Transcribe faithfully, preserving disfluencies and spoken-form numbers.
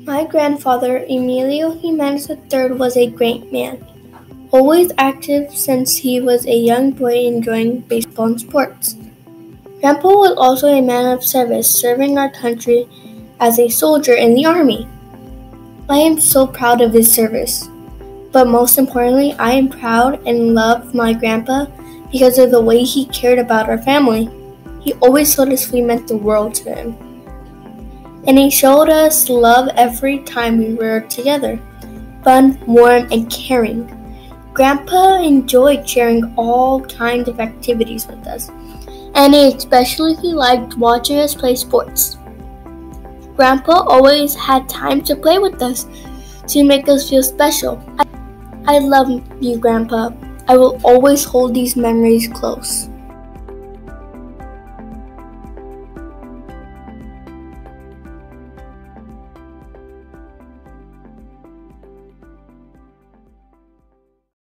My grandfather, Emilio Jimenez the third, was a great man, always active since he was a young boy enjoying baseball and sports. Grandpa was also a man of service, serving our country as a soldier in the army. I am so proud of his service. But most importantly, I am proud and love my grandpa because of the way he cared about our family. He always told us we meant the world to him. And he showed us love every time we were together. Fun, warm, and caring. Grandpa enjoyed sharing all kinds of activities with us, and he especially liked watching us play sports. Grandpa always had time to play with us to make us feel special. I, I love you, Grandpa. I will always hold these memories close.